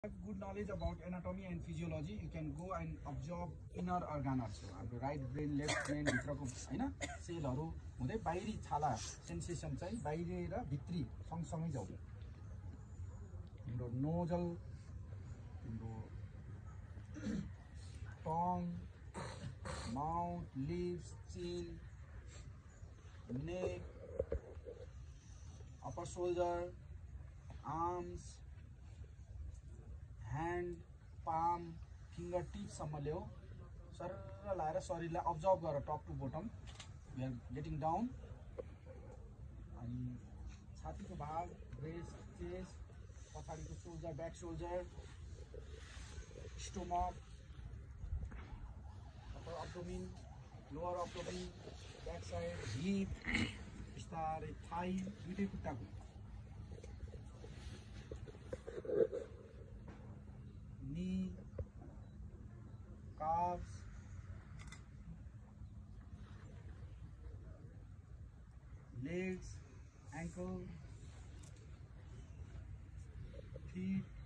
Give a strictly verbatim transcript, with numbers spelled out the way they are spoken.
have good knowledge about anatomy and physiology, you can go and observe inner organs. So, right brain, left brain, भित्रको हैन सेलहरु हुँदै बाहिरी छाला sensation चाहिँ बाहिरी र भित्री सँगसँगै जाऊ। तिम्रो नोजल, तिम्रो tongue, mouth, lips, chin, neck, upper shoulder, arms, hand, palm, fingertips सम्म ल्याऊ। सरर लाएर शरीरलाई अब्जर्भ गर top to bottom. We are getting down। अनि छातीको भाग, ब्रेस्ट, चेस्ट, पछाडीको shoulder, back shoulder, stomach, upper abdomen, lower abdomen, back side, hip, बिस्तारै थाई, दुईटै खुट्टाको knee, calves, legs, ankle, feet,